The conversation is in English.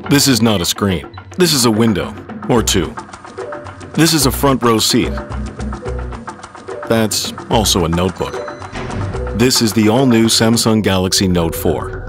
This is not a screen. This is a window, or two. This is a front row seat. That's also a notebook. This is the all-new Samsung Galaxy Note 4.